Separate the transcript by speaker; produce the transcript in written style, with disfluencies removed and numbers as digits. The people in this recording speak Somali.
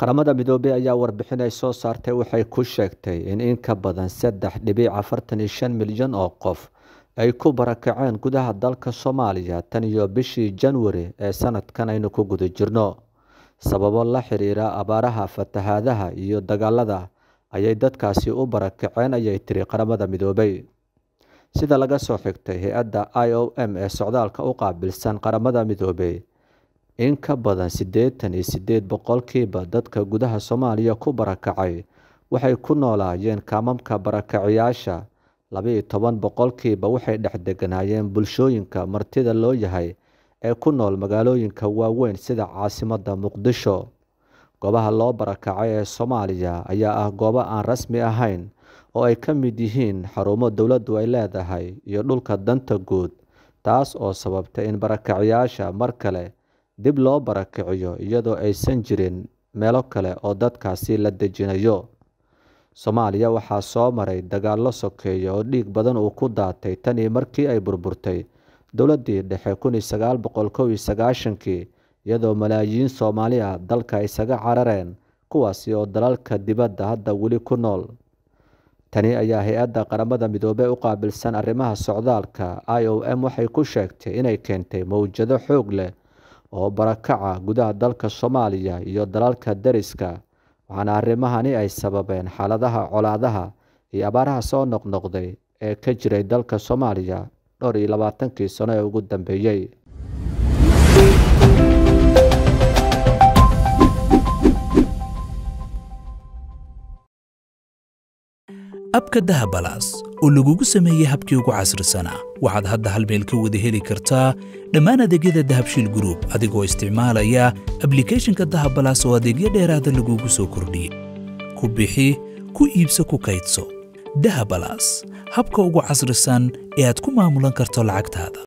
Speaker 1: Qaramada Midoobay ayaa warbixin ay soo saartay waxay ku sheegtay in ka badan 3.45 milyan oo qof ay ku barakaceen gudaha dalka Soomaaliya tan iyo bishii January ee sanadkan aynu ku guda jirno. Sababo la xiriira abaaraha, fatahaadaha iyo dagaalada ayay dadkaasi u barakaceen ayay tiri Qaramada Midoobay. Sida laga soo xigtay hay'adda IOM ee socdaalka u qaabilsan Qaramada Midoobay, in ka badan 88% dadka gudaha Soomaaliya ku barakacay waxay ku noolaayeen kaamamka barakacayaasha. 12% waxay dhex deganaayeen bulshooyinka martida loo yahay ee ku nool magaalooyinka waaweyn sida caasimadda Muqdisho. Goobaha loo barakacay ee Soomaaliya ayaa ah goobo aan rasmi ahayn oo ay ka mid yihiin xarumo dawladdu ay leedahay iyo dhulka danta guud, taas oo sababtay in barakacayaasha mar kale dib loo barakiciyo iyadoo aysan jirin meelo kale oo dadkaasi la dejinayo. Soomaaliya waxaa soo maray dagaallo sokeeye oo dhiig badan uu ku daatay tan iyo markii ay burburtay dowladdii dhexe 1991 iyadoo malaayiin Soomaali ah dalka isaga carareen, kuwaasi oo dalalka dibadda hadda weli ku nool. Tani ayaa hay'adda Qaramada Midoobay u qaabilsan arrimaha socdaalka IOM waxay ku sheegtay inay keentay mowjado xoog leh oo barakaca gudaha dalka Soomaaliya iyo dalalka dariska, waxaana arrimahani ay sababeen xaaladaha colaadaha iyo abaaraha soo noqnoqday ee ka jiray dalka Soomaaliya 22 sano ee ugu dambeeyay.
Speaker 2: abka dahabalaas oo lagugu sameeyay habkii ugu casrisanaa waxaad hadda hal meel ka wada heli kartaa dhammaan adeegyada Dahabshiil Group adigoo isticmaalaya applicationka Dahabalaas oo adeegyo dheeraad ah lagugu soo kordhiyay. ku bixi, ku iibso, ku kaydso. Dahabalaas habka ugu casrisan ee aad ku maamulan karto lacagtaada.